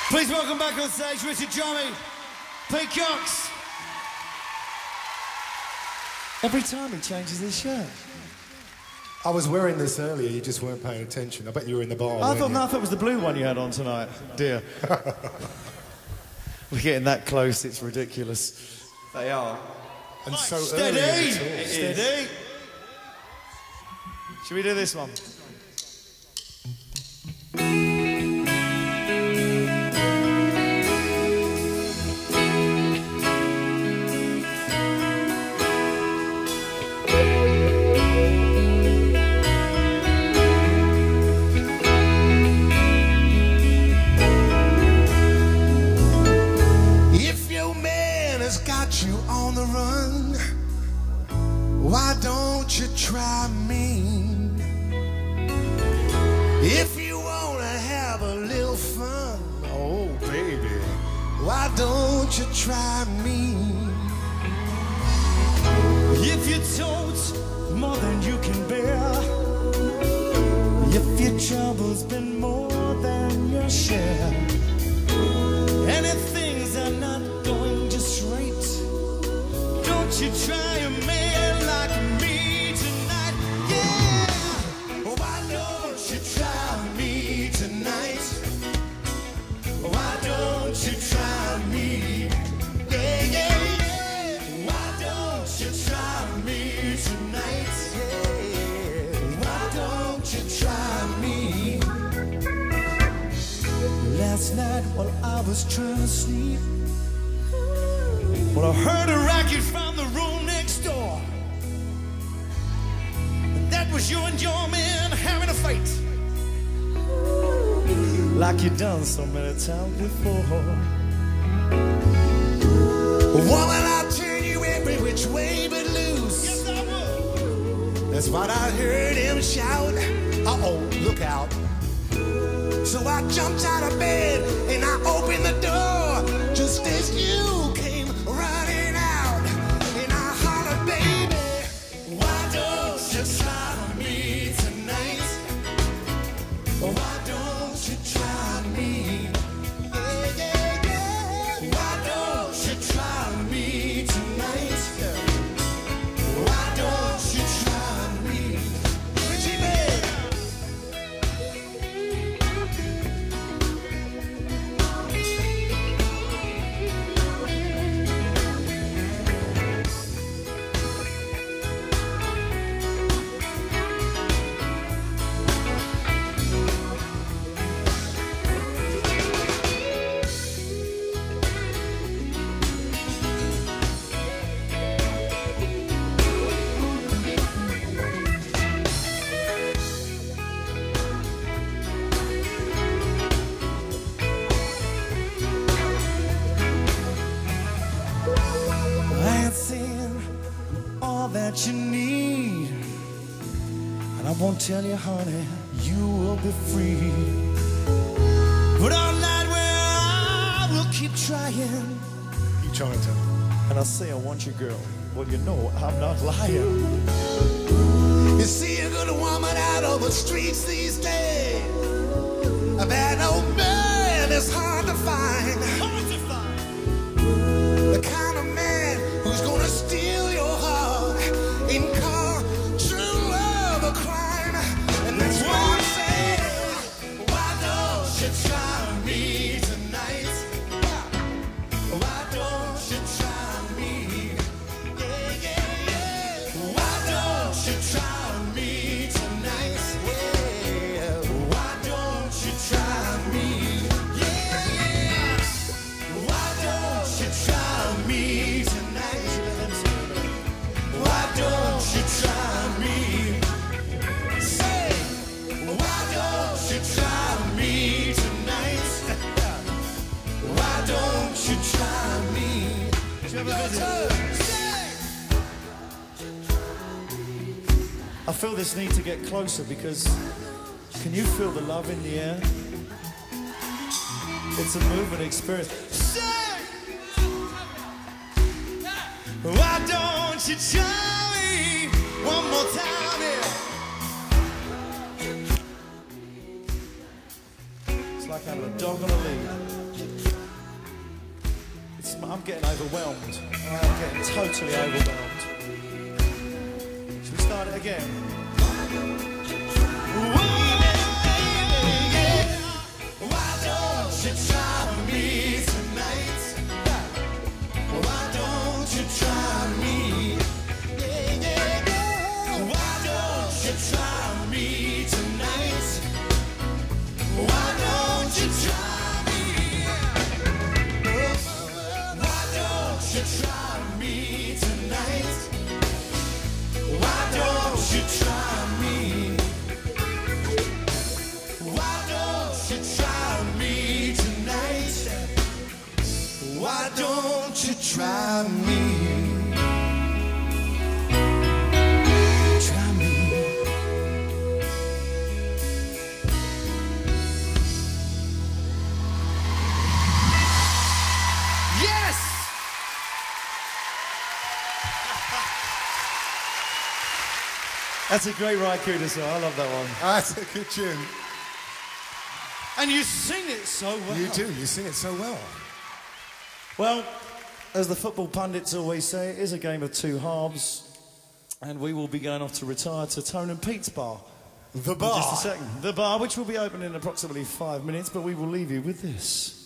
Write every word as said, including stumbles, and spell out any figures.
Please welcome back on stage, Richard Drummie, Pete Cox. Every time he changes his shirt. I was wearing this earlier, you just weren't paying attention. I bet you were in the bar. I thought, you? no, I thought it was the blue one you had on tonight, dear. We're getting that close, it's ridiculous. They are. And so Steady! early. Steady! Should we do this one? Why don't you try me? If you wanna have a little fun, oh baby, why don't you try me? If you tote more than you can bear, if your trouble's been more than your share, and if things are not going just right, don't you try a man like me tonight, yeah. Why don't you try me tonight? Why don't you try me? Yeah, yeah, yeah. Why don't you try me tonight? Yeah. Why don't you try me? Last night while I was trying to sleep, well, I heard a racket from the room next door. And that was you and your man having a fight, like you done so many times before. Woman, I'll turn you every which way but loose. Yes, I will. That's what I heard him shout. Uh-oh, look out. So I jumped out of bed and I opened the door just as you came running out. And I hollered, baby, why don't you try me tonight? Why don't you try me? Yeah, yeah, yeah. Why don't you try me tonight? Why don't you try me? Richie, baby. That you need, and I won't tell you, honey, you will be free. But all night, well, I will keep trying. Keep trying to. And I'll say I want you, girl. Well, you know I'm not lying. You see a good woman out on the streets these days. A bad old man is hard to find. Hard to find. The kind of man who's gonna steal your heart and call true love a crime. And that's why I'm saying, why don't you try me tonight? Why don't you try me? Yeah, yeah, yeah. Why don't you try me tonight? Yeah. Why don't you try me? Yeah, yeah. Why don't you try me tonight? Why don't you try me? Say, why don't you try me tonight? Why don't you try me? Your turn. Say. I feel this need to get closer because can you feel the love in the air? It's a moving experience. Say, why don't you try me one more time here? It's like like having a dog on a lead. It's, I'm getting overwhelmed. I am getting totally overwhelmed. Should we start it again? Why don't you try me tonight? Why don't you try me? Yeah, yeah, yeah. Why don't you try me tonight? Why don't you try me? Why don't you try me tonight? Why don't you try me? Why don't you try me tonight? Why don't you try me? Try me. Yes! That's a great ride, Cooder, so I love that one. That's a good tune. And you sing it so well. You do, you sing it so well. Well, as the football pundits always say, it is a game of two halves. And we will be going off to retire to Tone and Pete's bar. The In bar. just a second. The bar, which will be open in approximately five minutes, but we will leave you with this.